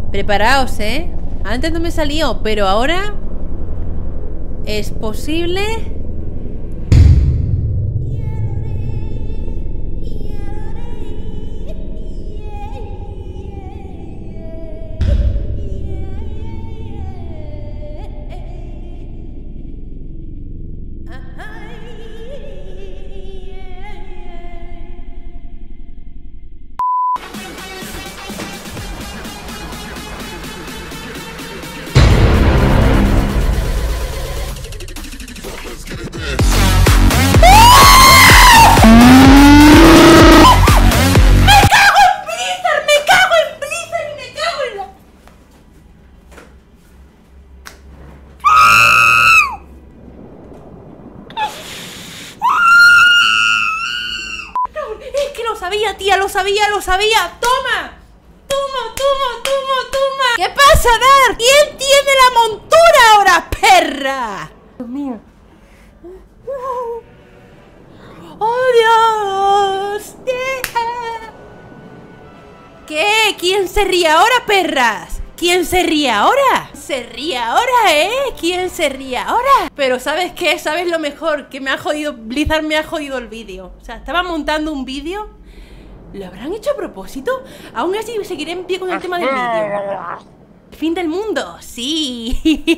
Preparaos, ¿eh? Antes no me salió, pero ahora... ¿Es posible? Lo sabía. ¡Toma! ¡Toma! ¿Qué pasa, Dar? ¿Quién tiene la montura ahora, perra? Dios mío. ¡Oh, Dios! ¿Qué? ¿Quién se ríe ahora, perras? ¿Quién se ríe ahora? Se ríe ahora, ¿eh? ¿Quién se ríe ahora? Pero ¿sabes qué? ¿Sabes lo mejor? Que me ha jodido... Blizzard me ha jodido el vídeo. O sea, estaba montando un vídeo... ¿Lo habrán hecho a propósito? Aún así seguiré en pie con el tema del vídeo. Fin del mundo, sí.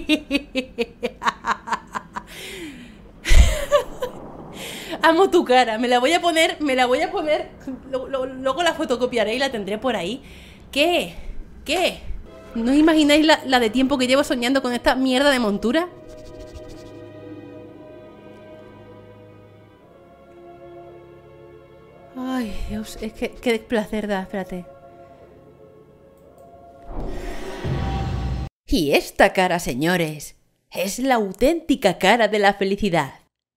Amo tu cara, me la voy a poner. Luego la fotocopiaré y la tendré por ahí. ¿Qué? ¿No os imagináis la de tiempo que llevo soñando con esta mierda de montura? Ay, Dios, es que qué placer da, espérate. Y esta cara, señores, es la auténtica cara de la felicidad.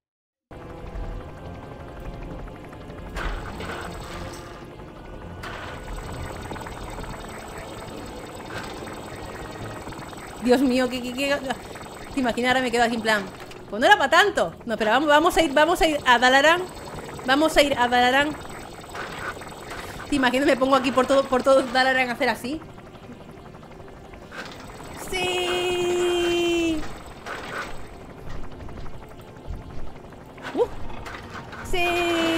Dios mío, ¿qué? ¿Te imaginas? Ahora me quedo aquí en plan... Pues no era para tanto. No, pero vamos a ir a Dalaran. Vamos a ir a Dalaran. ¿Te imaginas? Me pongo aquí por todo Dalaran a hacer así. ¡Sí! ¡Sí!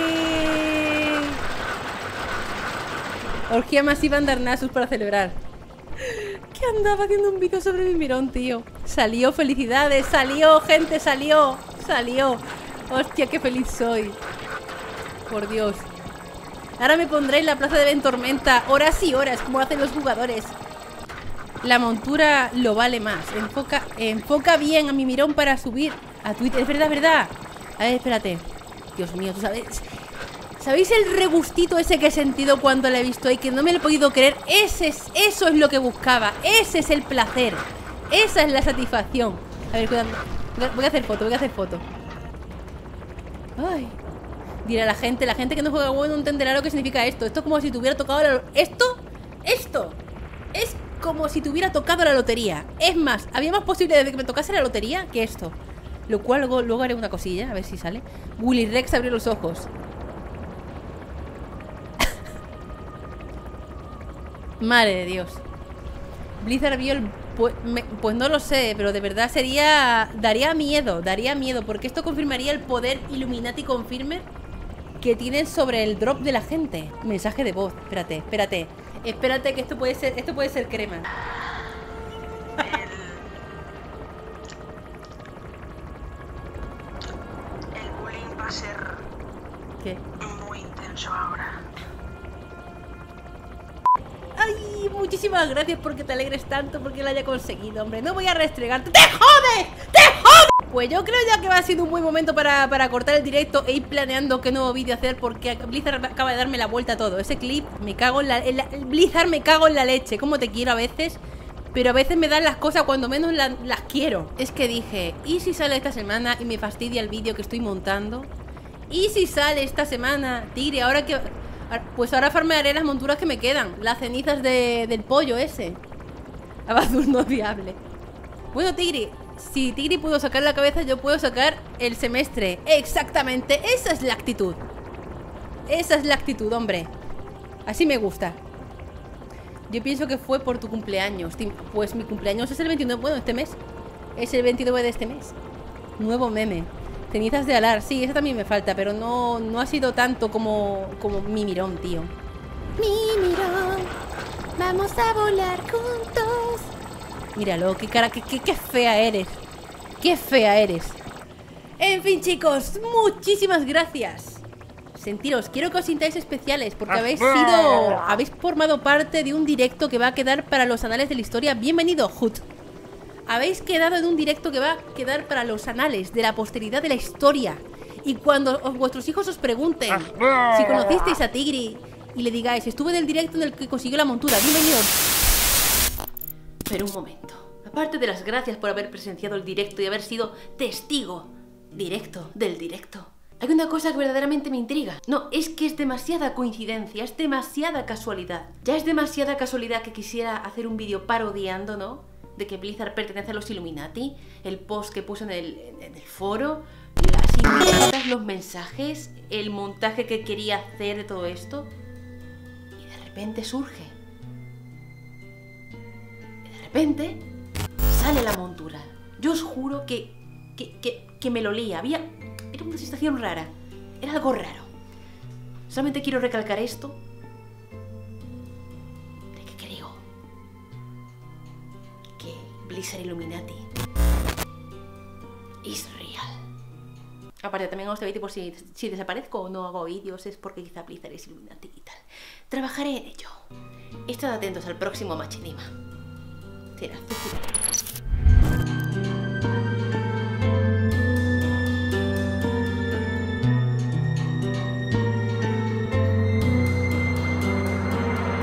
Orgía masiva en Darnassus para celebrar. Que andaba haciendo un vídeo sobre mi mirón, tío. Salió, felicidades, salió, gente, salió. Hostia, qué feliz soy. Por Dios. Ahora me pondré en la plaza de Ventormenta horas y horas, como hacen los jugadores. La montura lo vale más. Enfoca bien a mi mirón para subir a Twitter. Es verdad. A ver, espérate. Dios mío, ¿tú sabes? ¿Sabéis el regustito ese que he sentido cuando la he visto y que no me lo he podido creer? Eso es lo que buscaba. Ese es el placer. Esa es la satisfacción. A ver, cuidado. Voy a hacer foto. Ay. Dirá la gente que no juega WoW no entenderá lo que significa esto. Esto es como si te hubiera tocado la... Esto es como si te hubiera tocado la lotería. Es más, había más posibilidades de que me tocase la lotería que esto. Lo cual luego haré una cosilla, a ver si sale. Willy Rex abrió los ojos. Madre de Dios. Blizzard vio el... Pues no lo sé, pero de verdad daría miedo, porque esto confirmaría el poder Illuminati Confirmer que tienen sobre el drop de la gente. Mensaje de voz, espérate, que esto puede ser crema. El bullying va a ser... ¿Qué? Muy intenso ahora. Ay, muchísimas gracias porque te alegres tanto porque lo haya conseguido, hombre. No voy a restregarte. ¡Te jodes! Pues yo creo ya que va a ser un buen momento para cortar el directo e ir planeando qué nuevo vídeo hacer, porque Blizzard acaba de darme la vuelta a todo. Ese clip, me cago en Blizzard, me cago en la leche. Como te quiero a veces, pero a veces me dan las cosas cuando menos las quiero. Es que dije, ¿y si sale esta semana y me fastidia el vídeo que estoy montando? ¿Y si sale esta semana, Tigre, ahora que... Pues ahora farmearé las monturas que me quedan, las cenizas del pollo ese. Abazur no viable. Bueno, Tigre, si Tigre pudo sacar la cabeza, yo puedo sacar el semestre. Exactamente, esa es la actitud. Esa es la actitud, hombre. Así me gusta. Yo pienso que fue por tu cumpleaños. Pues mi cumpleaños es el 29, bueno, este mes. Es el 29 de este mes. Nuevo meme. Cenizas de alar, sí, esa también me falta, pero no ha sido tanto como mi mirón, tío. Mi mirón, vamos a volar juntos. Míralo, qué cara, qué fea eres. Qué fea eres. En fin, chicos, muchísimas gracias. Sentiros, quiero que os sintáis especiales porque habéis formado parte de un directo que va a quedar para los anales de la historia. Bienvenido, Hut. Habéis quedado en un directo que va a quedar para los anales de la posteridad de la historia. Y cuando vuestros hijos os pregunten si conocisteis a Tigri y le digáis, estuve en el directo en el que consiguió la montura, bienvenido. Pero un momento, aparte de las gracias por haber presenciado el directo y haber sido testigo directo del directo, hay una cosa que verdaderamente me intriga. No, es que es demasiada coincidencia, es demasiada casualidad. Ya es demasiada casualidad que quisiera hacer un vídeo parodiando, ¿no?, de que Blizzard pertenece a los Illuminati, el post que puso en el foro, las indirectas, los mensajes, el montaje que quería hacer de todo esto. Y de repente surge. Y de repente sale la montura. Yo os juro que me lo lía. Era una sensación rara. Era algo raro. Solamente quiero recalcar esto. De que creo que Blizzard Illuminati es real. Aparte, también os debéis por si desaparezco o no hago vídeos, es porque quizá Blizzard es Illuminati y tal. Trabajaré en ello. Estad atentos al próximo Machinima. Será